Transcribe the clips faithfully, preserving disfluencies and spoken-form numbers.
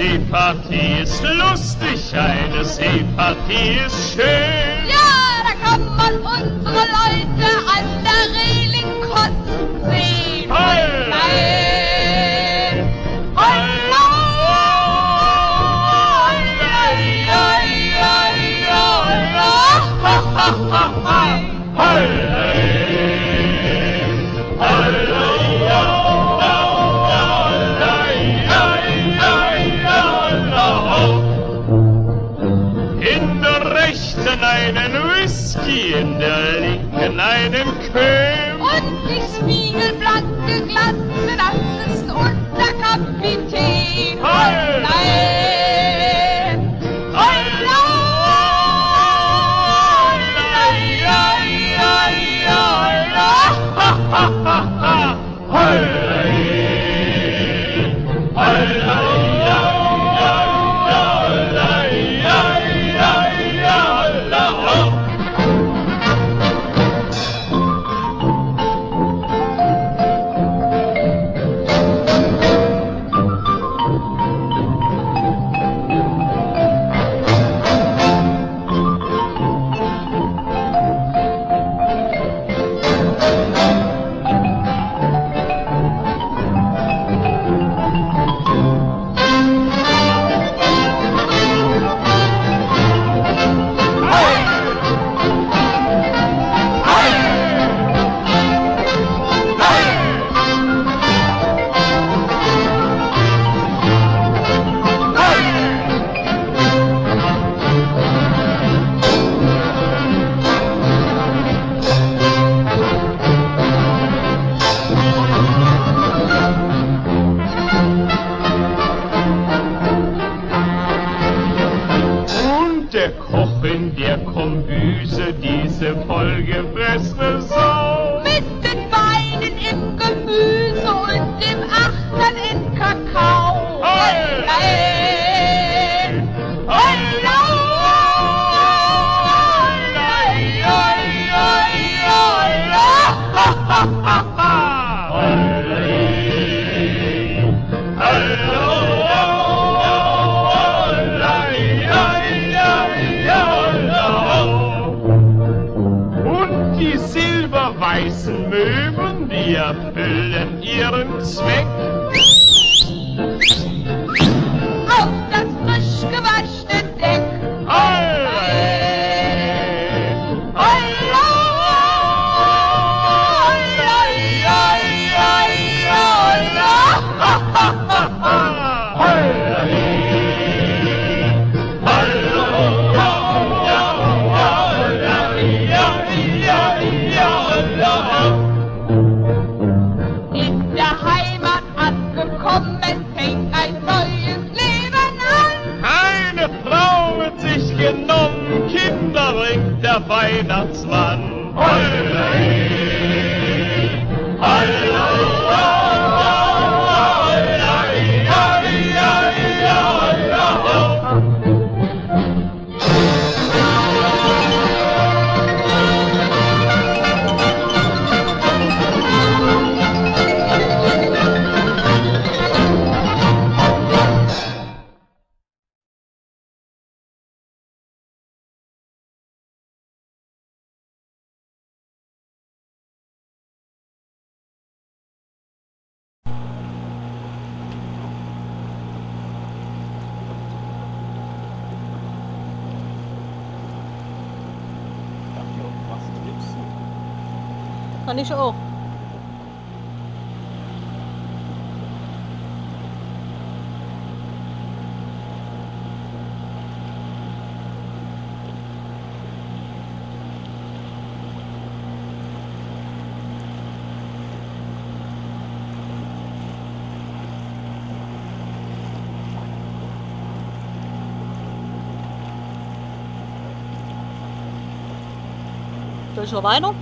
Seepartie ist lustig, eine Seepartie ist schön. Ja, da kann man unsere Leute an der Reling kotzen sehen. Heil! Hallo! In der rechten einen Whisky, in der linken einen Köhm. Und die spiegelblanke Glatze, das ist unser Kapitän. Heil! Hallo! In der Kombüse diese vollgefressene Sau. Mit den Beinen im Gemüse und dem Achtern in Kakao. Heil! Heil! Hallo! Die silberweißen Möwen, die erfüllen ihren Zweck. Auf das frisch gewaschene Deck. Heil! Hallo! In der Heimat angekommen, fängt ein neues Leben an. Eine Frau wird sich genommen, Kinder bringt der Weihnachtsmann. Heil! Kann ich auch. Soll ich noch weiter?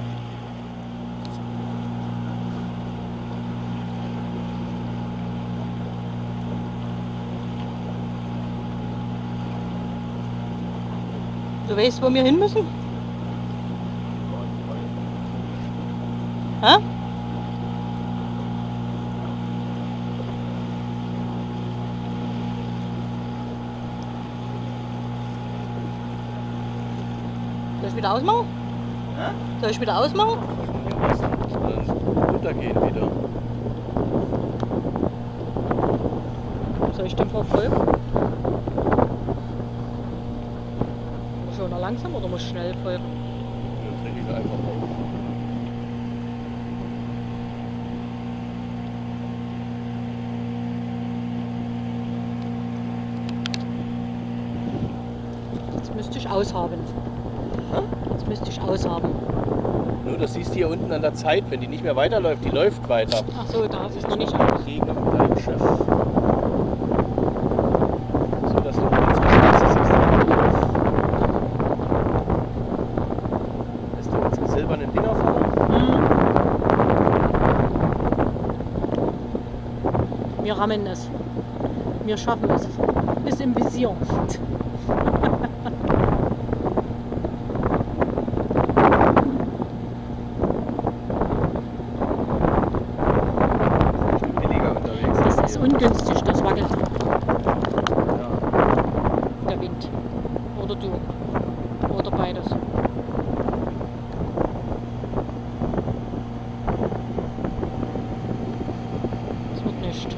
Du weißt, wo wir hin müssen? Hä? Soll ich wieder ausmachen? Hä? Soll ich wieder ausmachen? Dann runtergehen wieder. Soll ich dem verfolgen? Muss ich auch noch langsam oder muss ich schnell folgen? Dann trinke ich einfach auf. Jetzt müsste ich aushaben. Hä? Jetzt müsste ich aushaben. Nur das siehst du hier unten an der Zeit, wenn die nicht mehr weiterläuft, die läuft weiter. Ach so, da ist es noch nicht aus. Gegen deinem Chef. So, dass du unsere Straße siehst. Lässt du unsere silbernen Dinger fahren? Hm. Wir rammen es. Wir schaffen es. Ist im Visier. Billiger unterwegs. Das ist ungünstig, das wackelt. Ja. Der Wind. Oder du. Oder beides. Das wird nicht.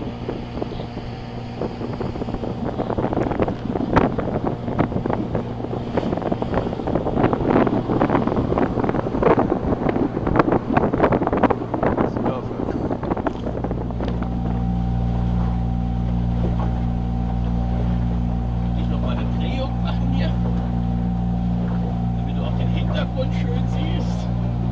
Ich noch mal eine Drehung machen hier, damit du auch den Hintergrund schön siehst.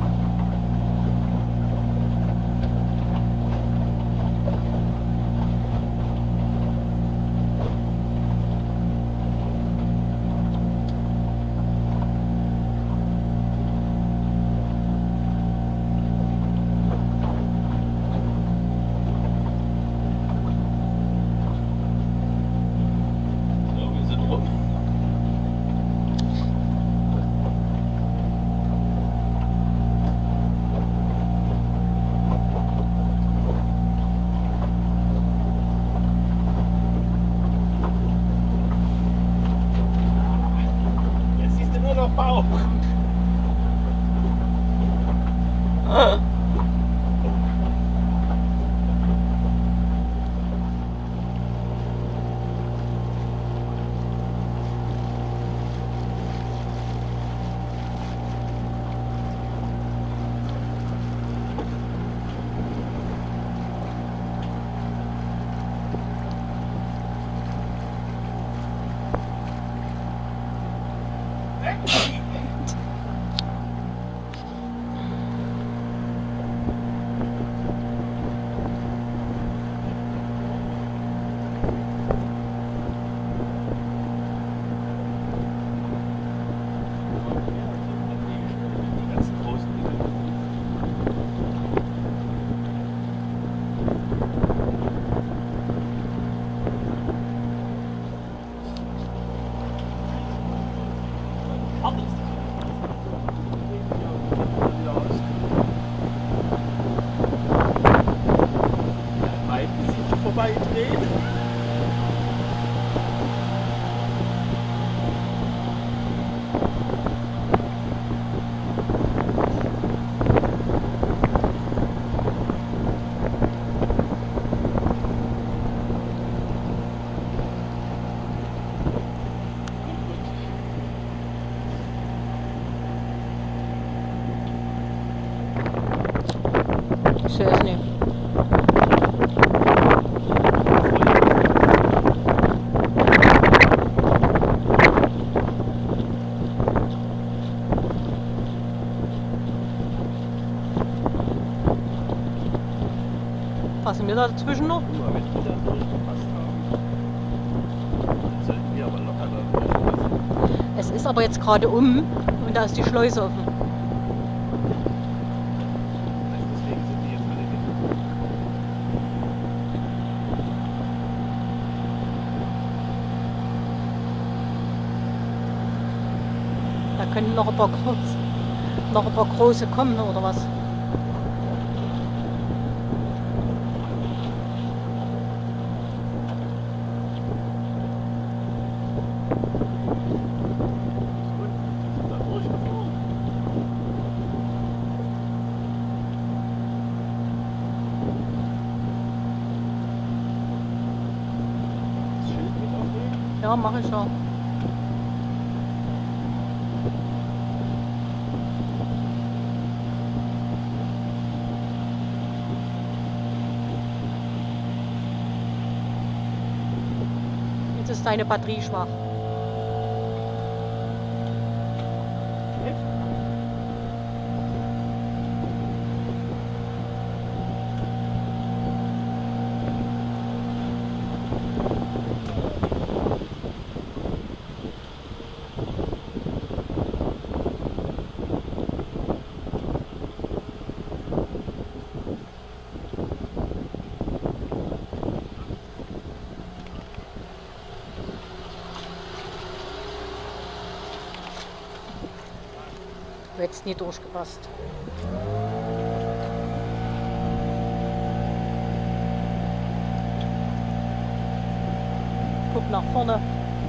So, wir sind rum. Jetzt siehst du nur noch Bauch. Ah. Die ganzen großen Dinge. Beiden sich vorbeidrehen. Ich sehe es nicht. Passen wir da dazwischen noch? Nur wenn die dann durchgepasst haben. Dann sollten wir aber locker da durchpassen. Es ist aber jetzt gerade um und da ist die Schleuse offen. Deswegen sind die jetzt alle weg. Da können noch ein paar, groß, noch ein paar große kommen oder was? Da durch. Ja, mache ich schon. Jetzt ist deine Batterie schwach. Du hättest nie durchgepasst. Guck nach vorne.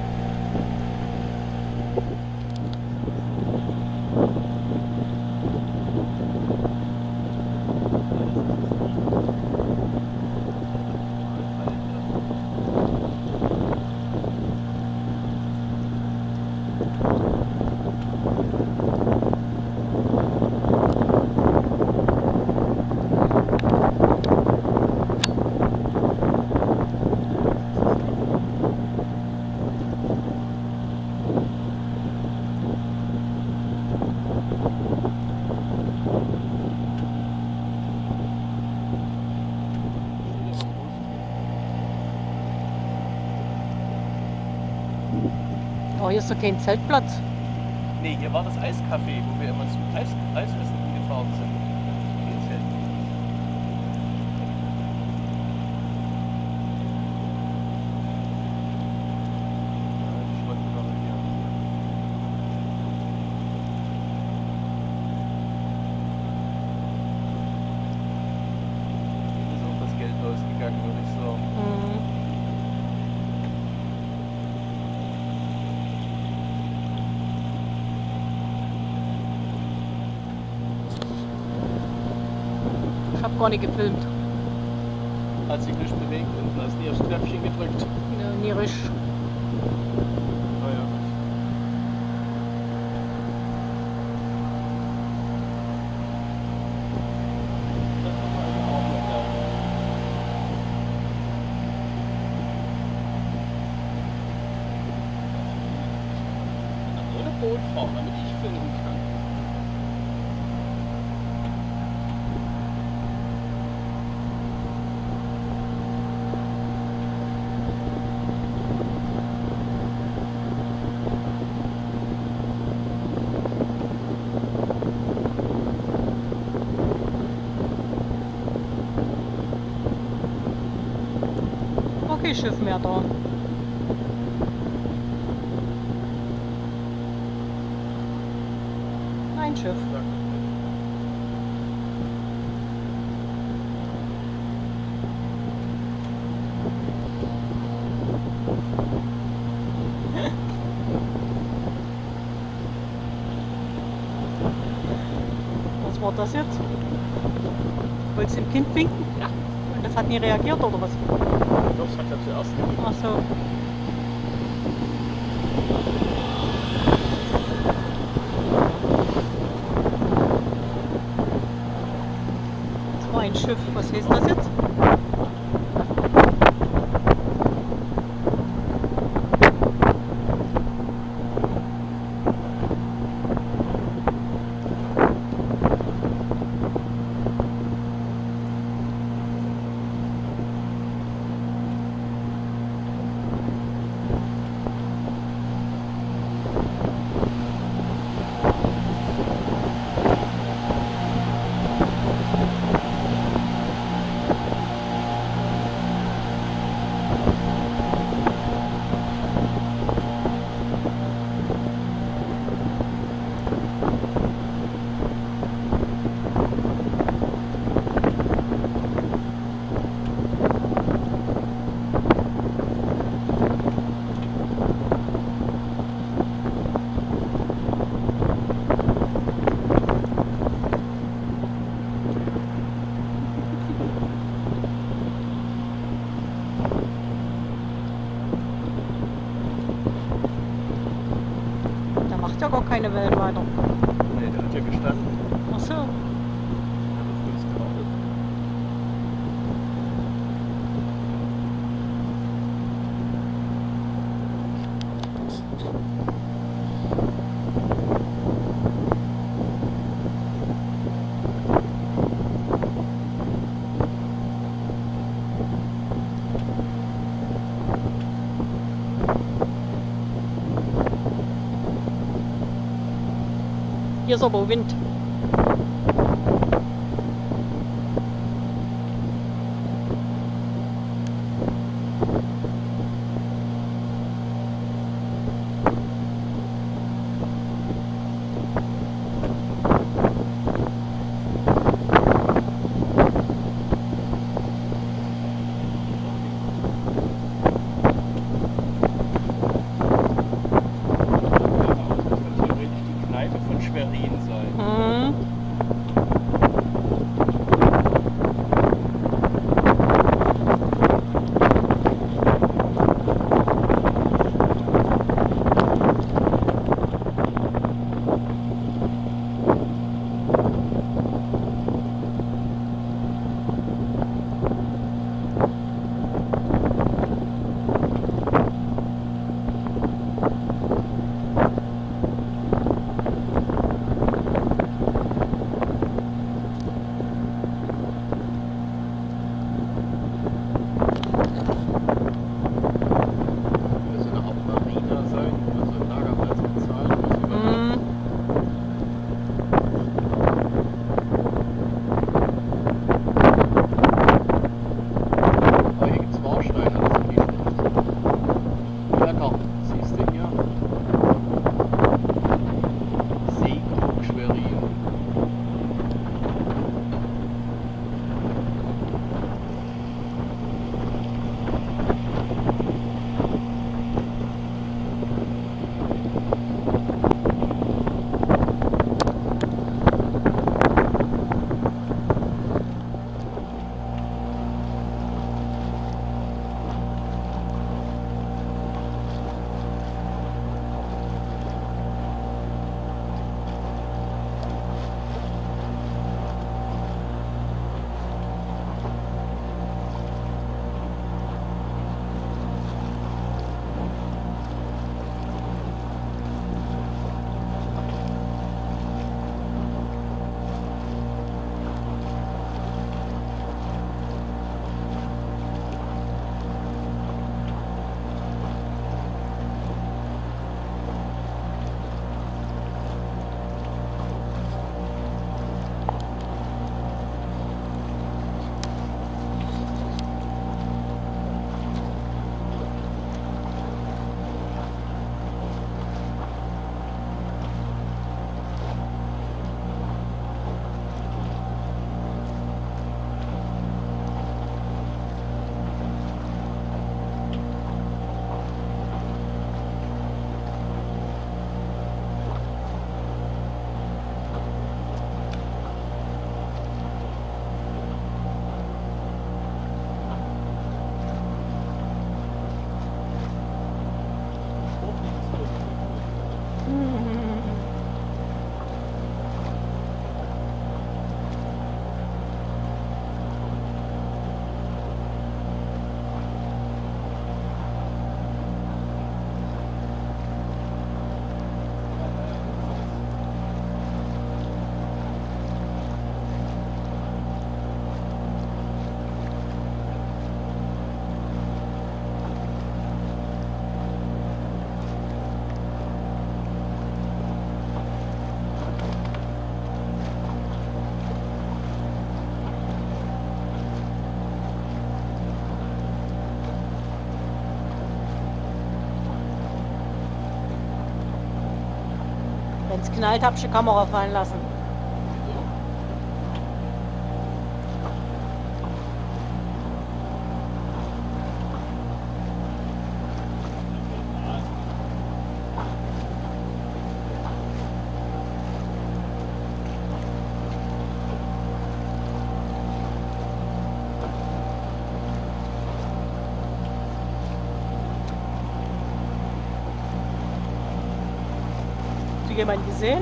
Oh, hier ist doch kein Zeltplatz. Nee, hier war das Eiscafé, wo wir immer zum Eis, Eisessen gefahren sind. Hier Zelt. Ja, die Schrottkarre hier. Hier ist auch das Geld ausgegangen, würde ich sagen. Hm. Ich hab gar nicht gefilmt. Hat sich nicht bewegt und du hast nie aufs Knöpfchen gedrückt. Ja, nie richtig. Naja. Ohne Boot fahren, damit ich filmen kann. Okay, Schiff mehr da. Ein Schiff. Was war das jetzt? Wolltest du dem Kind winken? Ja. Und das hat nie reagiert oder was? Doch, das hat er zuerst gemacht. Ach so. Das war ein Schiff. Was heißt das jetzt? kriegt ja gar keine Welt weiter. Nee, der hat ja gestanden. Ach so. Der hat das gewartet. Hier ist aber Wind. Schwerin sein. Mhm. Wenn es knallt, hab ich die Kamera fallen lassen. jemand gesehen?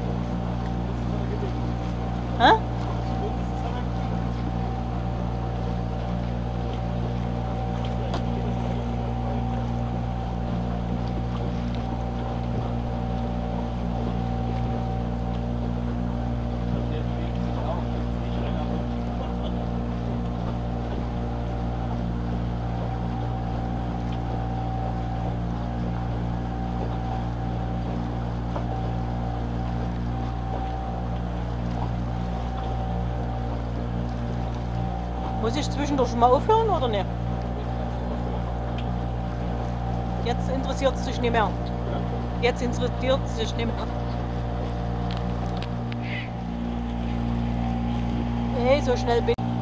Hä? Muss ich zwischendurch mal aufhören oder nicht? Jetzt interessiert es sich nicht mehr. Jetzt interessiert es sich nicht mehr. Hey, so schnell bin ich.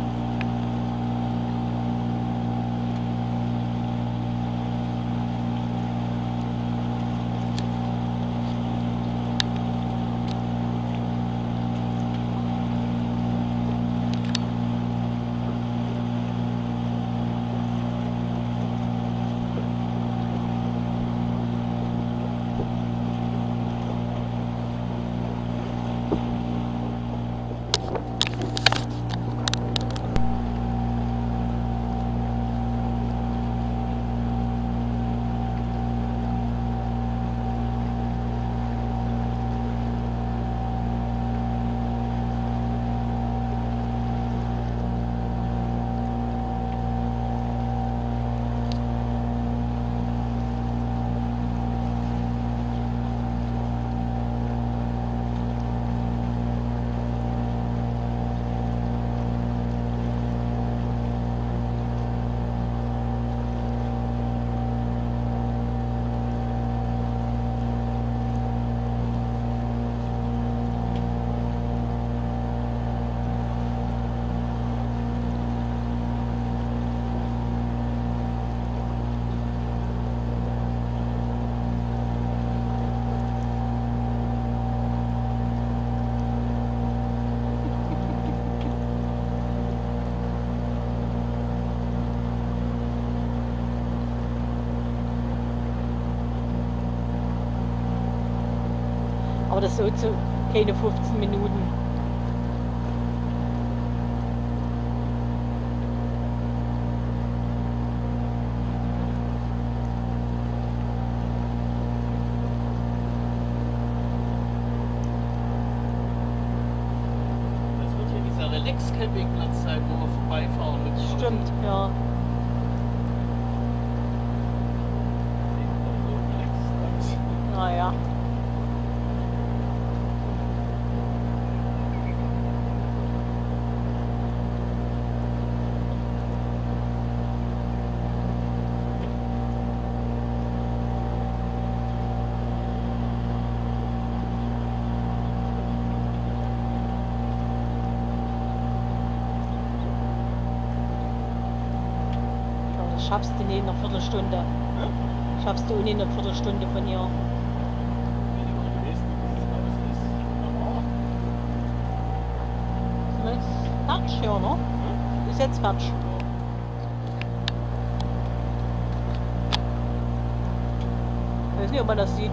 Aber das so zu keine fünfzehn Minuten. Das wird hier dieser Relax-Campingplatz sein, wo wir vorbeifahren mit dem Auto. Stimmt, ja. Naja. Schaffst du nicht in einer Viertelstunde. Ja? Schaffst du nicht in einer Viertelstunde von hier. Ist jetzt fertig, ja, ne? Ist jetzt fertig. Ich weiß nicht, ob man das sieht.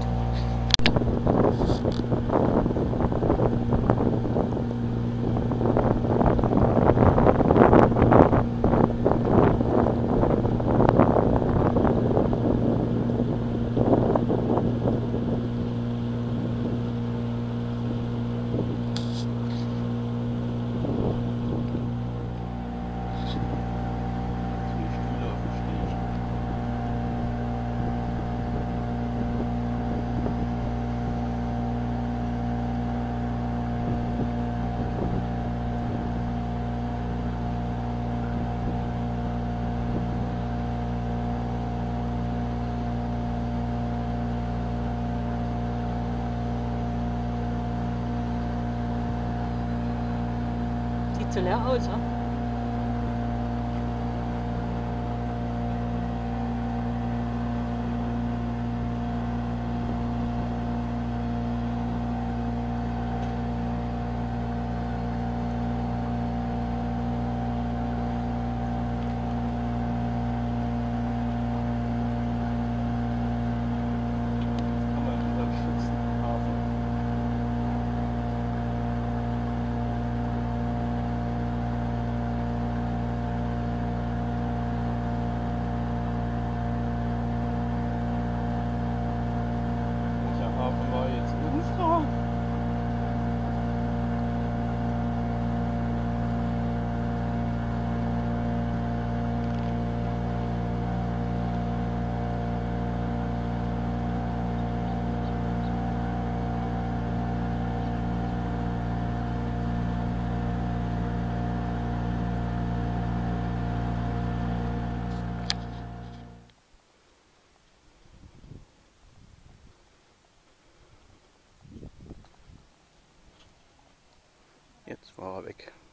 Sieht so leer aus, ja? Kann man wieder Schützenhafen Jetzt war er weg.